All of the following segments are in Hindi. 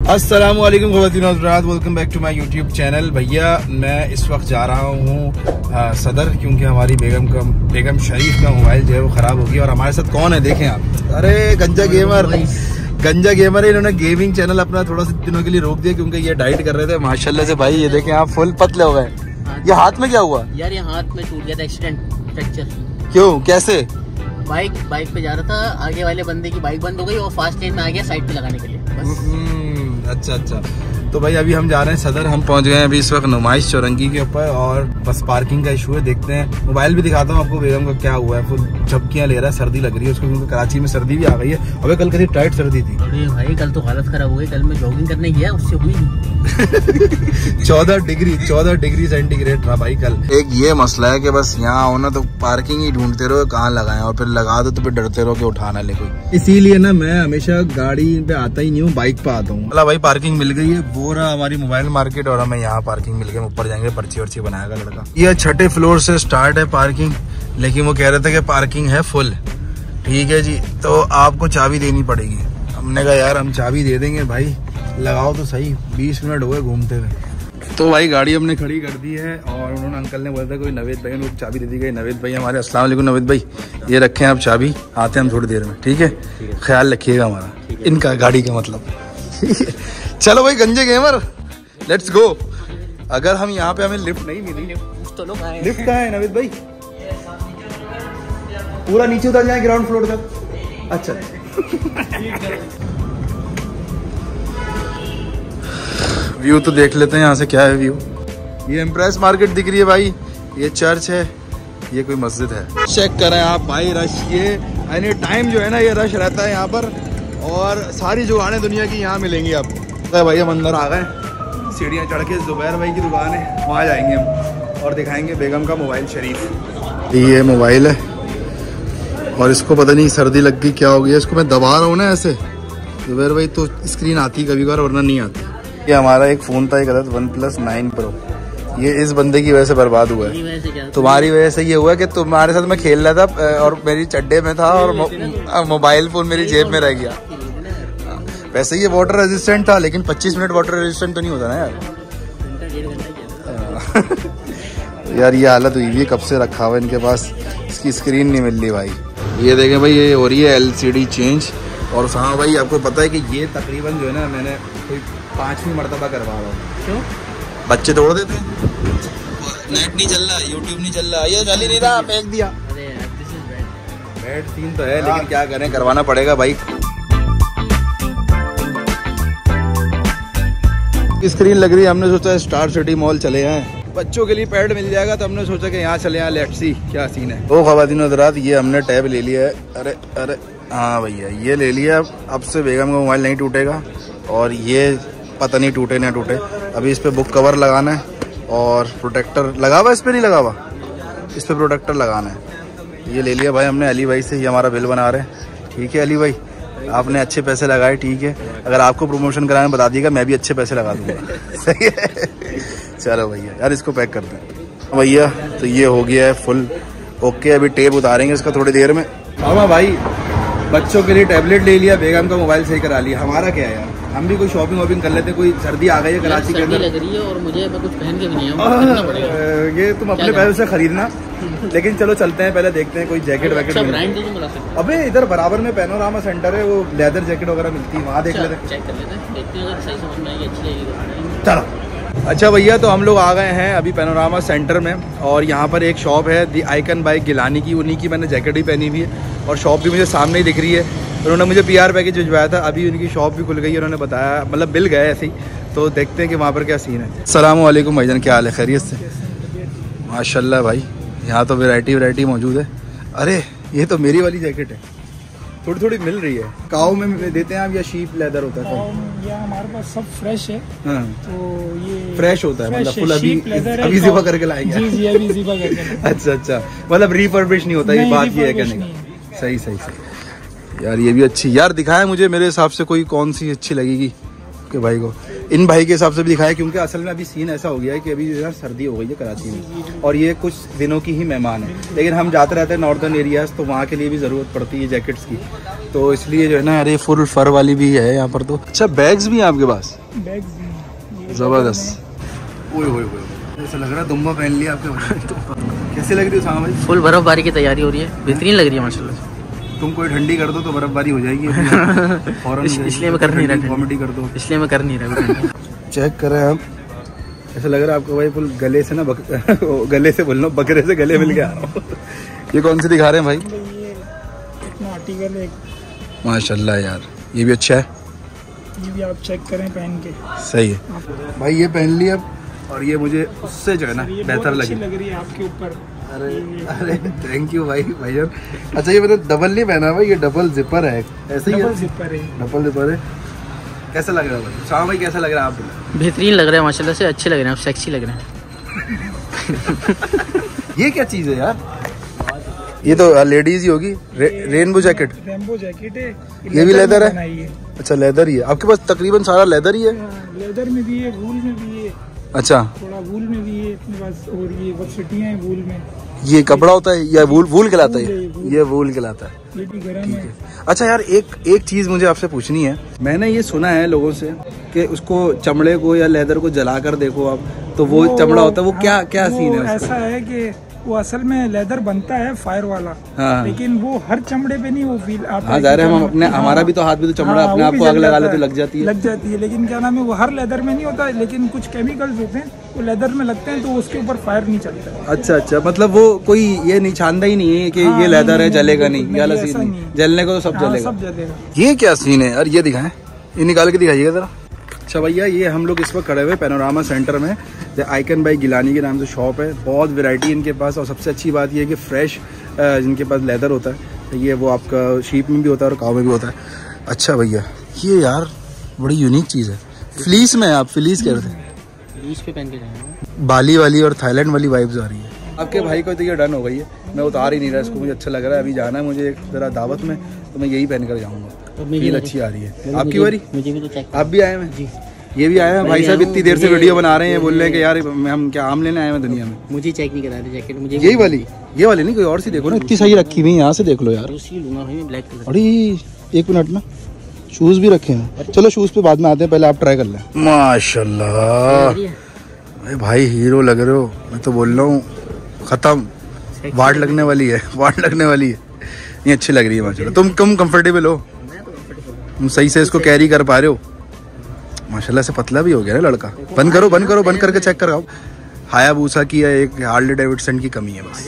अस्सलामुअलैकुम ख़वातीन और हज़रात, welcome back to my YouTube channel. भैया मैं इस वक्त जा रहा हूँ सदर, क्योंकि हमारी बेगम शरीफ का मोबाइल जो है वो ख़राब हो गया। और हमारे साथ कौन है देखें आप, अरे गंजा गेमर है। इन्होंने गेमिंग चैनल अपना थोड़ा सा दिनों के लिए रोक दिया क्योंकि ये डाइट कर रहे थे माशाल्लाह से। भाई ये देखें आप फुल पतले हो गए। ये हाथ में क्या हुआ यार? ये हाथ में टूट गया था, एक्सीडेंट, फ्रैक्चर। क्यों, कैसे? बाइक पे जा रहा था, आगे वाले बंदे की बाइक बंद हो गई और फास्ट लेन में आ गया साइड पे लगाने के लिए बस। अच्छा। तो भाई अभी हम जा रहे हैं सदर। हम पहुंच गए हैं अभी इस वक्त नुमाइश चौरंगी के ऊपर, और बस पार्किंग का इशू है। देखते हैं, मोबाइल भी दिखाता हूँ आपको बेगम का क्या हुआ है। फुल झपकियाँ ले रहा है, सर्दी लग रही है उसको, क्योंकि कराची में सर्दी भी आ गई है। अबे कल कभी टाइट सर्दी थी। अरे भाई कल तो हालत खराब हो गई। कल मैं जॉगिंग करने गया, उससे हुई 14 डिग्री सेंटीग्रेड रहा भाई कल। एक ये मसला है कि बस यहाँ आओ ना तो पार्किंग ही ढूंढते रहो कहाँ लगाएं, और फिर लगा दो तो फिर डरते रहो कि उठाना ले कोई। इसीलिए ना मैं हमेशा गाड़ी पे आता ही नहीं हूँ, बाइक पे आता हूँ। मतलब भाई पार्किंग मिल गई है, वो रहा हमारी मोबाइल मार्केट, और हमें यहाँ पार्किंग मिल गई। ऊपर जाएंगे, पर्ची वर्ची बनाएगा लड़का। ये 6ठे फ्लोर से स्टार्ट है पार्किंग, लेकिन वो कह रहे थे कि पार्किंग है फुल। ठीक है जी, तो आपको चाबी देनी पड़ेगी। हमने कहा यार हम चाबी दे देंगे भाई, लगाओ तो सही। 20 मिनट हो गए घूमते हुए। तो भाई गाड़ी हमने खड़ी कर दी है, और उन्होंने अंकल ने बोला था कोई नवेद भाई ने चाबी दे दी गई। नवेद भाई हमारे, अस्सलाम वालेकुम नवेद भाई, ये रखें आप चाबी, आते हैं हम थोड़ी देर में। ठीक है, ख्याल रखिएगा हमारा, इनका गाड़ी का मतलब। चलो भाई गंजे गेमर, लेट्स गो। अगर हम यहाँ पे, हमें लिफ्ट नहीं मिली तो लोग आए। लिफ्ट कहाँ है नवेद भाई? पूरा नीचे उतर जाए ग्राउंड फ्लोर तक। अच्छा व्यू तो देख लेते हैं यहाँ से, क्या है व्यू। ये इम्प्रेस मार्केट दिख रही है भाई, ये चर्च है, ये कोई मस्जिद है। चेक करें आप भाई रश, ये एनी टाइम जो है ना ये रश रहता है यहाँ पर, और सारी जुगानें दुनिया की यहाँ मिलेंगी आपको। भाई हम अंदर आ गए, सीढ़ियाँ चढ़ के जुबैर भाई की दुकान है, वहाँ जाएंगे हम और दिखाएंगे बेगम का मोबाइल शरीफ। ये मोबाइल है, और इसको पता नहीं सर्दी लग गई क्या हो गया, इसको मैं दबा रहा हूँ ना ऐसे जुबैर भाई, तो स्क्रीन आती कभी कभार, वरना नहीं आती। ये हमारा एक फ़ोन था, एक गलत OnePlus 9 Pro, ये इस बंदे की वजह से बर्बाद हुआ है। तुम्हारी वजह से ये हुआ कि तुम्हारे साथ मैं खेल रहा था और मेरी चड्डे में था, और मोबाइल फ़ोन मेरी जेब में रह गया। वैसे ये वाटर रेजिस्टेंट था, लेकिन 25 मिनट वाटर रेजिस्टेंट तो नहीं होता ना यार। यार ये हालत हुई है, कब से रखा हुआ है इनके पास, इसकी स्क्रीन नहीं मिल रही भाई। ये देखें भाई, ये हो रही है LCD चेंज। और हाँ भाई आपको पता है कि ये तकरीबन जो है ना, मैंने कोई 5वीं मरतबा करवा रहा हूँ। क्यों? बच्चे तोड़ देते हैं, नेट नहीं चल रहा, यूट्यूब नहीं चल रहा, ये चल ही नहीं रहा, फेंक दिया। बैड सीन तो है, लेकिन क्या करें, करवाना पड़ेगा भाई। स्क्रीन लग रही है, हमने सोचा स्टार सिटी मॉल चले आए, बच्चों के लिए पैड मिल जाएगा, तो हमने सोचा कि यहाँ चले आए, लेट्स सी क्या सीन है। ओ ख़वातीन हज़रात, ये हमने टैब ले लिया है। अरे हाँ भैया ये ले लिया। अब से बेगम का मोबाइल नहीं टूटेगा, और ये पता नहीं टूटे ना टूटे। अभी इस पर बुक कवर लगाना है, और प्रोटेक्टर लगा हुआ, इस पर नहीं लगा हुआ, इस पर प्रोटेक्टर लगाना है। ये ले लिया भाई हमने अली भाई से, ये हमारा बिल बना रहे हैं। ठीक है अली भाई, आपने अच्छे पैसे लगाए। ठीक है, अगर आपको प्रमोशन कराने बता दिएगा, मैं भी अच्छे पैसे लगा दूंगा। सही है, चलो भैया यार इसको पैक कर दें भैया। तो ये हो गया है फुल ओके। अभी टेप उतारेंगे इसका थोड़ी देर में। मामा भाई बच्चों के लिए टैबलेट ले लिया, बेगम का मोबाइल सही करा लिया। हमारा क्या है यार, हम भी कोई शॉपिंग वॉपिंग कर लेते। कोई सर्दी आ गई है कराची के अंदर, लग रही है, और मुझे मैं कुछ पहन के भी नहीं हूं। ये तुम अपने पैसे से खरीदना, लेकिन चलो चलते हैं, पहले देखते हैं कोई जैकेट वैकेट। अबे इधर बराबर में पैनोरामा सेंटर है, वो लेदर जैकेट वगैरह मिलती है, वहाँ देख लेते हैं, चेक कर लेते हैं, देखते हैं अगर सही समझ में आएगी, अच्छी लगेगी। चलो अच्छा भैया, तो हम लोग आ गए हैं अभी पैनोरामा सेंटर में, और यहाँ पर एक शॉप है दी आइकन बाय गिलानी की, उन्हीं की मैंने जैकेट भी पहनी हुई है, और शॉप भी मुझे सामने ही दिख रही है। उन्होंने मुझे PR पैकेज भिजवाया था, अभी उनकी शॉप भी खुल गई है, उन्होंने बताया, मतलब बिल गए ऐसे ही। तो देखते हैं कि वहाँ पर क्या सीन है। अस्सलाम वालेकुम भाईजान, क्या हाल है, खैरियत से? माशाल्लाह भाई, यहाँ तो वैरायटी मौजूद है। अरे ये तो मेरी वाली जैकेट है, थोड़ी थोड़ी मिल रही है। काऊ में देते हैं आप या शीप लेदर होता है? ये हमारे पास सब फ्रेश है। हाँ। तो ये फ्रेश होता है, मतलब फुल अभी ज़िबा करके लाएंगे। जी अभी ज़िबा करके। अच्छा, मतलब रिफर्बिश नहीं होता, ये बात ये है कहने का। सही यार, ये भी अच्छी यार दिखाया मुझे, मेरे हिसाब से कोई कौन सी अच्छी लगेगी के भाई को, इन भाई के हिसाब से भी दिखाया, क्योंकि असल में अभी सीन ऐसा हो गया है कि अभी जो है सर्दी हो गई है कराची में, और ये कुछ दिनों की ही मेहमान है, लेकिन हम जाते रहते हैं नॉर्दर्न एरियाज, तो वहाँ के लिए भी ज़रूरत पड़ती है जैकेट्स की, तो इसलिए जो है ना, अरे फुल फर वाली भी है यहाँ पर तो। अच्छा बैग्स भी हैं आपके पास? बैग्स जबरदस्त। ओए होए होए, ऐसा लग रहा है दुम्बा पहन लिया आपके भाई। कैसे लग रही है उसामा भाई? फुल बर्फबारी की तैयारी हो रही है, बेहतरीन लग रही है माशाल्लाह। तुम कोई ठंडी कर दो तो बर्फबारी हो जाएगी। इसलिए मैं कर नहीं रहा, कॉमेडी कर दो इसलिए मैं कर नहीं रहा। चेक करें हम, ऐसा लग रहा है आपको भाई फुल गले से ना गले से बोल रहा हूँ, बकरे से गले मिल गया। ये कौन से दिखा रहे हैं भाई? ये इतना आर्टिकल है, माशाल्लाह यार, ये भी अच्छा है। ये भी आप चेक करें पहन के, सही है भाई। ये पहन लिया और ये मुझे उससे जो है ना बेहतर लगी, लग रही है आपके ऊपर। अरे थैंक यू भाई भाईजान। अच्छा ये मैंने डबल नहीं पहना भाई, ये डबल जिपर है, ऐसे ही डबल जिपर है, डबल जिपर है। कैसा लग रहा है भाई? शाम भाई कैसा लग रहा है आपको? बेहतरीन लग रहा है माशाल्लाह से, अच्छे लग रहे हैं आप, सेक्सी लग रहे हैं। ये क्या चीज है यार? ये तो लेडीज ही होगी। रेनबो जैकेट, रेनबो जैकेट है, ये भी लेदर है? अच्छा लेदर ही है आपके पास? तकरीबन सारा लेदर ही है? लेदर में भी है, वूल में भी है। अच्छा, थोड़ा वूल में भी है अपने पास, और ये वर्सिटियां हैं वूल में। ये कपड़ा होता है या वूल कहलाता है? ये वूल कहलाता है। ये भी गर्म है। अच्छा यार एक चीज मुझे आपसे पूछनी है। मैंने ये सुना है लोगों से कि उसको चमड़े को या लेदर को जलाकर देखो आप, तो वो चमड़ा होता है, वो क्या सीन है? ऐसा है कि वो असल में लेदर बनता है फायर वाला, हाँ। लेकिन वो हर चमड़े पे नहीं, वो फील आप हम अपने हमारा भी तो हाथ में तो चमड़ा, अपने आप को आग लगा ले तो लग जाती है, लेकिन क्या नाम है, वो हर लेदर में नहीं होता, लेकिन कुछ केमिकल्स होते हैं वो लेदर में लगते हैं तो उसके ऊपर फायर नहीं चलता। अच्छा, मतलब वो कोई ये नहीं छानदा ही नहीं है कि ये लेदर है जलेगा नहीं, ये वाला सीन नहीं, जलने को तो सब जलेगा। ये क्या सीन है यार? ये दिखाएं, ये निकाल के दिखाइएगा जरा। अच्छा भैया, ये हम लोग इस वक्त खड़े हुए पैनोरामा सेंटर में, द आइकन बाई गिलानी के नाम से शॉप है। बहुत वैरायटी इनके पास, और सबसे अच्छी बात ये है कि फ्रेश जिनके पास लेदर होता है, ये वो आपका शीप में भी होता है और काव में भी होता है। अच्छा भैया, ये यार बड़ी यूनिक चीज़ है। फ्लीस में, आप फ्लीस कह रहे थे? फ्लीस पे पहन के जाएंगे। बाली वाली और थाईलैंड वाली वाइब्स आ रही है। आपके भाई को तो ये डन हो गई है, मैं उतार ही नहीं रहा इसको, मुझे अच्छा लग रहा है। अभी जाना है मुझे एक जरा दावत में, तो मैं यही पहन कर जाऊँगा। फील अच्छी आ रही है। आपकी बारी? मुझे भी तो चेक। आप भी आए हैं? जी, ये भी आए हैं भाई साहब। इतनी देर से वीडियो बना रहे हैं, बोल रहे हैं कि यार हम क्या आम लेने आए हैं दुनिया में। मुझे चेक नहीं करा रहे जैकेट, मुझे यही वाली, ये वाली नहीं, कोई और सी देखो ना, इतनी सही रखी हुई है। यहाँ से देख लो यार, उसी लूंगा भाई मैं, ब्लैक कलर। अरे एक मिनट ना, शूज भी रखे हैं। चलो शूज पे बाद में आते हैं, पहले आप ट्राई कर लें। माशाल्लाह भाई, हीरो लग रहे हो। मैं तो बोल रहा हूँ खत्म, वाट लगने वाली है, वाट लगने वाली है। ये अच्छी लग रही है माशाल्लाह। तुम कंफर्टेबल हो? तुम सही से इसको कैरी कर पा रहे हो? माशाल्लाह से पतला भी हो गया ना लड़का। बंद करो, बंद करो, बंद करके चेक कराओ। हायाबूसा की है, एक हार्ले डेविडसन की कमी है बस।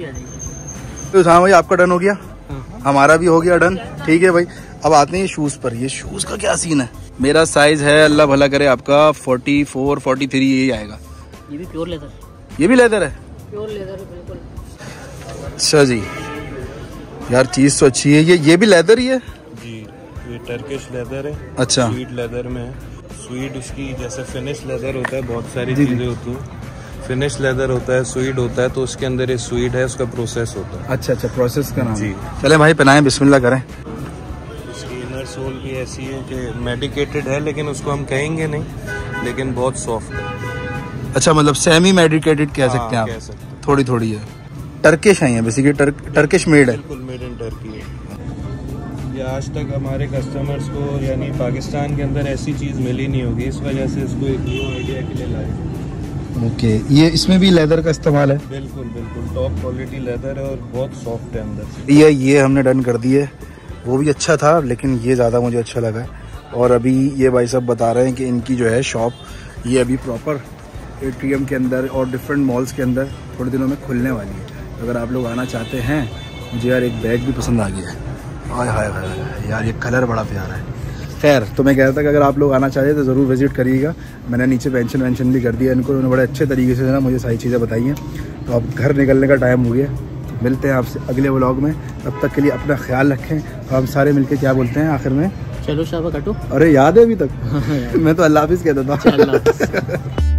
तो हाँ भाई, आपका डन हो गया, हमारा भी हो गया डन। ठीक है भाई, अब आते हैं शूज पर। ये शूज का क्या सीन है? मेरा साइज है, अल्लाह भला करे, आपका 44, 43 यही आएगा। ये भी प्योर लेदर। ये भी लेदर है? प्योर लेदर है बिल्कुल। अच्छा जी, यार चीज तो अच्छी है। ये भी लेदर ही है जी, ये टर्किश लेदर है। अच्छा, स्वीड लेदर में है। स्वीड उसकी जैसे फिनिश लेदर होता है, बहुत सारी चीजें होती हैं। फिनिश लेदर होता है, स्वीड होता है, तो उसके अंदर ये स्वीड है, उसका प्रोसेस होता है। अच्छा, प्रोसेस का नाम जी। चले भाई, पहनाएं, बिस्मिल्लाह करें। इसकी इनर सोल भी ऐसी है कि मेडिकेटेड है, लेकिन उसको हम कहेंगे नहीं, लेकिन बहुत सॉफ्ट है। अच्छा, मतलब सेमी मेडिकेटेड कह सकते हैं आप? कह सकते हैं। थोड़ी थोड़ी है। टर्किश है ये बेसिकली, टर्किश मेड है। बिल्कुल मेड इन टर्की है। ये आज तक हमारे कस्टमर्स को यानी पाकिस्तान के अंदर ऐसी चीज़ मिली नहीं होगी, इस वजह से इसको एक न्यू आइडिया के लिए लाए। ओके, ये इसमें भी लेदर का इस्तेमाल है? बिल्कुल बिल्कुल, टॉप क्वालिटी लेदर है और बहुत सॉफ्ट है अंदर। ये हमने डन कर दिए। वो भी अच्छा था, लेकिन ये ज़्यादा मुझे अच्छा लगा। और अभी ये भाई साहब बता रहे हैं कि इनकी जो है शॉप, ये अभी प्रॉपर एटीएम के अंदर और डिफरेंट मॉल्स के अंदर थोड़े दिनों में खुलने वाली है। अगर आप लोग आना चाहते हैं, मुझे यार एक बैग भी पसंद आ गया है। हाय हाय हाय यार, ये कलर बड़ा प्यारा है। खैर, तो मैं कह रहा था कि अगर आप लोग आना चाहते तो ज़रूर विजिट करिएगा। मैंने नीचे मेंशन भी कर दिया इनको, उन्होंने बड़े अच्छे तरीके से ना मुझे सारी चीज़ें बताई हैं। तो अब घर निकलने का टाइम हो गया, मिलते हैं आपसे अगले व्लॉग में। तब तक के लिए अपना ख्याल रखें। हम सारे मिलके क्या बोलते हैं आखिर में? चलो शाबा कटो। अरे याद है अभी तक? मैं तो अल्लाह हाफिज़ कहता था।